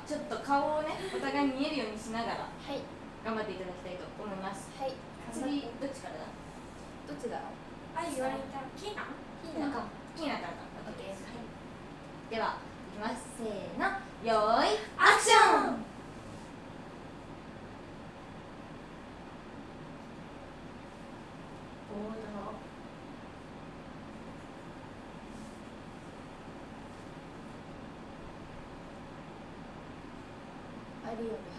ちょっと顔をねお互い見えるようにしながらはい頑張っていただきたいと思います。 はい。 次どっちからだ？ どっちだろう。 あ、言われた。キーナ？ なんかピーナッツからだ。OK です。はい。では、いきます。せーの、よーい、アクション。 あるよね。